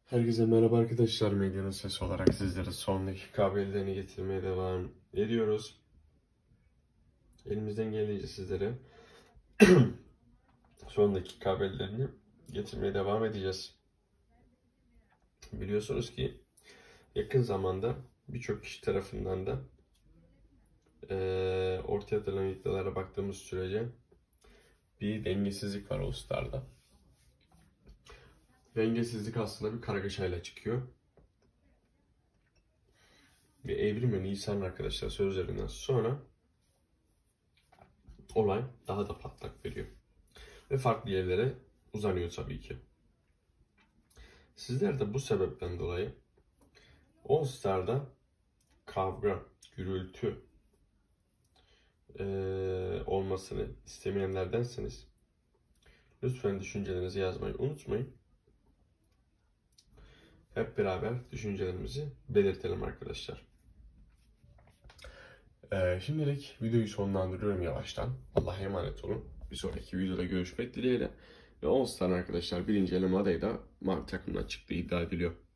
Herkese merhaba arkadaşlar. Medyanın sesi olarak sizlere son dakika haberlerini getirmeye devam ediyoruz. Elimizden geldiğince sizlere son dakika haberlerini getirmeye devam edeceğiz. Biliyorsunuz ki yakın zamanda birçok kişi tarafından da ortaya atılan iddialara baktığımız sürece bir dengesizlik var All Star'da. Dengesizlik aslında bir kargaşayla çıkıyor. Ve Evrim ve Nisan arkadaşlar sözlerinden sonra olay daha da patlak veriyor. Ve farklı yerlere uzanıyor tabii ki. Sizler de bu sebepten dolayı All Star'da kavga, gürültü olmasını istemeyenlerdenseniz lütfen düşüncelerinizi yazmayı unutmayın. Hep beraber düşüncelerimizi belirtelim arkadaşlar. Şimdilik videoyu sonlandırıyorum yavaştan. Allah'a emanet olun. Bir sonraki videoda görüşmek dileğiyle. Ve All Star arkadaşlar birinci eleme adayı da mavi takımdan çıktığı iddia ediliyor.